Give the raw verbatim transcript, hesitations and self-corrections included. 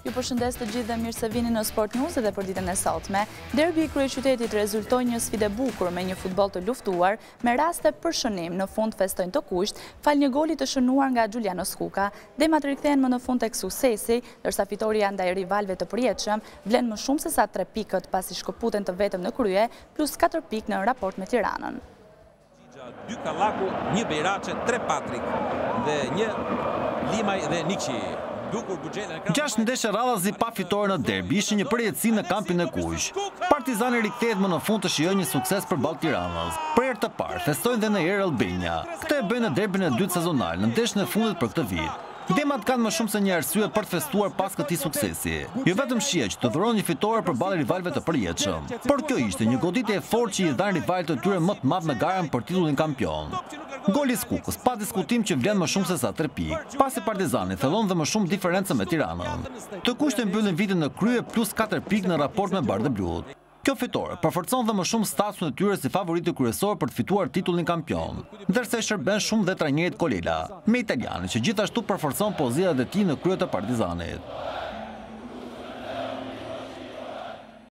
Ju përshëndes të gjithë dhe mirë se vini në Sport News edhe për ditën e sotme. Derbi i kryeqytetit rezultoi një sfidë e bukur me një futboll të luftuar, me raste për shënim në fund festojnë të kusht, fal një goli të shënuar nga Giuliano Skuka. Demat rikthehen më në fund tek suksesi, ndërsa fitoria ndaj rivalëve të përjetshëm vlen më shumë se sa tre pikët pasi shkëputen të vetëm në krye, plus katër pikë në raport me Tiranën. dy Kallaku, një Bejraçe, tre Patrik dhe një Limaj dhe Nikçi. Gjashtë ndeshje radhazi pa fitore në derbi ishin një përjetësi në kampin e Kuq. Partizani rikthehet më në fund të shijojë një sukses përballë Tiranës. Për herë të parë festojnë dhe në Air Albania. Këtë e bëjnë në derbin e dytë sezonal në ndeshjen e fundit për këtë vit. Demat kanë më shumë se një arsye për të festuar pas këtij suksesi. Jo vetëm shije që të dhuron një fitore përballë rivalëve të përjetshëm, por kjo ishte një goditje e fortë që i dhan rivalët të tyre më të madh në garën për titullin kampion. Goli i Skukës, pa diskutim që vlen më shumë se sa tre pikë, pasi Partizani thellon dhe më shumë diferencë me Tiranën. Të kushte mbyllin vitin në krye plus katër pikë në raport me Bardhë Blut. Kjo fitore përforcon dhe më shumë statusin e tyre si favoritë kryesor për të fituar titullin kampion, ndërsa shërben shumë dhe trajnerit Kolela, me italianin që gjithashtu përforcon pozicion e tij në krye të Partizanit.